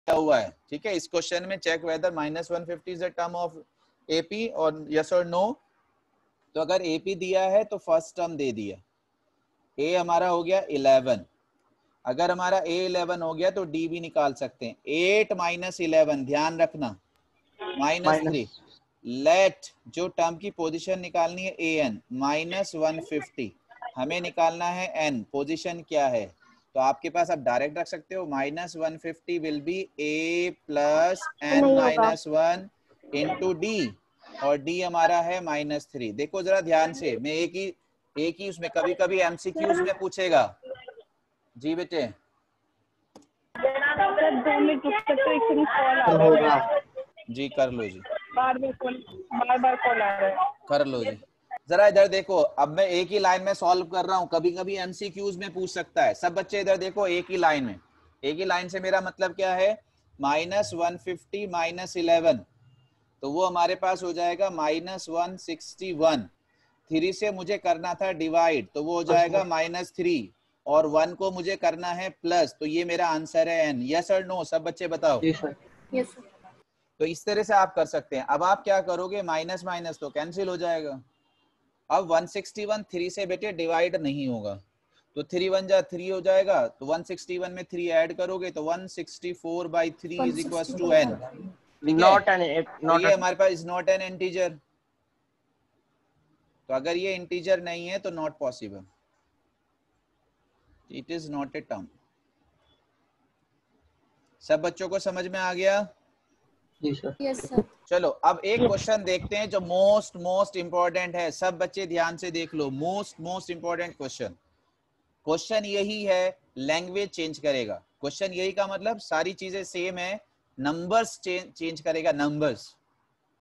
हुआ है, ठीक है। इस क्वेश्चन में check whether -150 is a term of AP और यस और नो। तो अगर एपी दिया है तो फर्स्ट टर्म दे दिया, ए हमारा हो गया 11। अगर हमारा ए 11 हो गया तो डी भी निकाल सकते हैं। 8 - 11 ध्यान रखना -3। लेट जो टर्म की पोजीशन निकालनी है ए एन -150, हमें निकालना है एन, पोजीशन क्या है। तो आपके पास आप डायरेक्ट रख सकते हो, -150 will be a plus n -1 into d, और डी हमारा है -3। देखो जरा ध्यान से, मैं एक ही उसमें, कभी कभी एमसीक्यूज में पूछेगा। जी बेटे जी कर लो जी, बार बार कॉल आ रहा है, कर लो जी। जरा इधर देखो, अब मैं एक ही लाइन में सॉल्व कर रहा हूँ, कभी कभी एमसीक्यूज में पूछ सकता है। सब बच्चे इधर देखो, एक ही लाइन में, एक ही लाइन से मेरा मतलब क्या है, -150 -11, तो वो हमारे पास हो जाएगा -161। 3 से मुझे करना था डिवाइड, तो वो हो जाएगा -3, और 1 को मुझे करना है प्लस, तो ये मेरा आंसर है एन। यस और नो सब बच्चे बताओ। Yes sir. तो इस तरह से आप कर सकते हैं। अब आप क्या करोगे, माइनस माइनस तो कैंसिल हो जाएगा। अब 161 3 से बेटे डिवाइड नहीं होगा, तो 3 1 जा 3 हो जाएगा, तो 161 में 3 ऐड करोगे तो 164/3 is equal to n। Not n, ये हमारे पास इज नॉट एन इंटीजर, तो अगर ये इंटीजर नहीं है तो not possible, it is not a term. सब बच्चों को समझ में आ गया? Yes sir. चलो अब एक क्वेश्चन देखते हैं जो मोस्ट इंपॉर्टेंट है। सब बच्चे ध्यान से देख लो, मोस्ट इंपॉर्टेंट क्वेश्चन यही है, लैंग्वेज चेंज करेगा। क्वेश्चन यही का मतलब सारी चीजें सेम है, नंबर्स चेंज करेगा, नंबर्स।